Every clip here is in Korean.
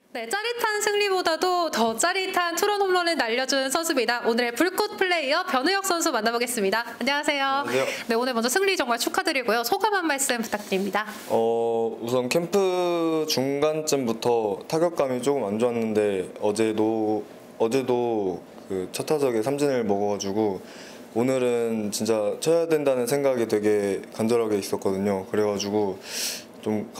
네, 짜릿한 승리보다도 더 짜릿한 투런 홈런을 날려준 선수입니다. 오늘의 불꽃 플레이어 변우혁 선수 만나보겠습니다. 안녕하세요. 안녕하세요. 네, 오늘 먼저 승리 정말 축하드리고요. 소감 한 말씀 부탁드립니다. 우선 캠프 중간쯤부터 타격감이 조금 안 좋았는데 어제도 그 첫 타석에 삼진을 먹어가지고 오늘은 진짜 쳐야 된다는 생각이 되게 간절하게 있었거든요. 그래가지고 좀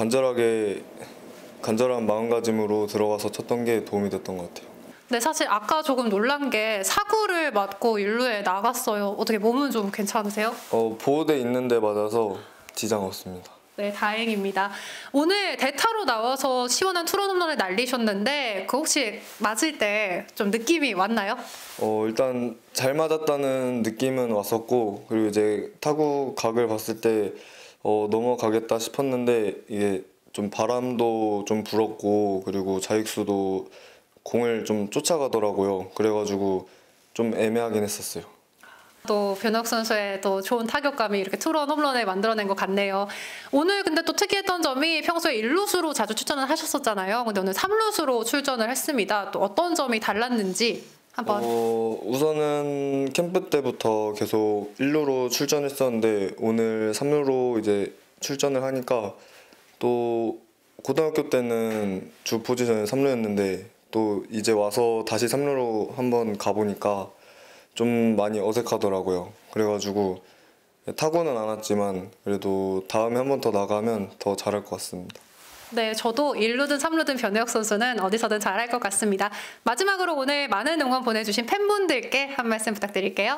간절한 마음가짐으로 들어가서 쳤던 게 도움이 됐던 것 같아요. 네, 사실 아까 조금 놀란 게 사구를 맞고 1루에 나갔어요. 어떻게 몸은 좀 괜찮으세요? 보호대 있는데 맞아서 지장 없습니다. 네, 다행입니다. 오늘 대타로 나와서 시원한 투런 홈런을 날리셨는데 그 혹시 맞을 때 좀 느낌이 왔나요? 일단 잘 맞았다는 느낌은 왔었고, 그리고 이제 타구 각을 봤을 때 넘어가겠다 싶었는데 이게 좀 바람도 좀 불었고, 그리고 자익수도 공을 좀 쫓아가더라고요. 그래가지고 좀 애매하긴 했었어요. 또 변혁 선수의 또 좋은 타격감이 이렇게 투런 홈런을 만들어낸 것 같네요. 오늘 근데 또 특이했던 점이 평소에 1루수로 자주 출전을 하셨었잖아요. 근데 오늘 3루수로 출전을 했습니다. 또 어떤 점이 달랐는지 한번. 우선은 캠프 때부터 계속 1루로 출전했었는데 오늘 3루로 이제 출전을 하니까, 또 고등학교 때는 주 포지션이 3루였는데 또 이제 와서 다시 3루로 한번 가보니까 좀 많이 어색하더라고요. 그래가지고 타고는 안 왔지만 그래도 다음에 한 번 더 나가면 더 잘할 것 같습니다. 네, 저도 1루든 3루든 변혁 선수는 어디서든 잘할 것 같습니다. 마지막으로 오늘 많은 응원 보내주신 팬분들께 한 말씀 부탁드릴게요.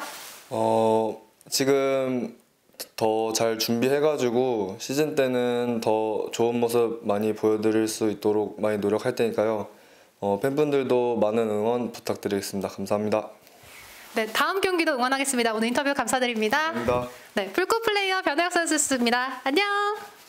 지금 더 잘 준비해가지고 시즌 때는 더 좋은 모습 많이 보여드릴 수 있도록 많이 노력할 테니까요. 팬분들도 많은 응원 부탁드리겠습니다. 감사합니다. 네, 다음 경기도 응원하겠습니다. 오늘 인터뷰 감사드립니다. 감사합니다. 네, 불꽃 플레이어 변우혁 선수였습니다. 안녕.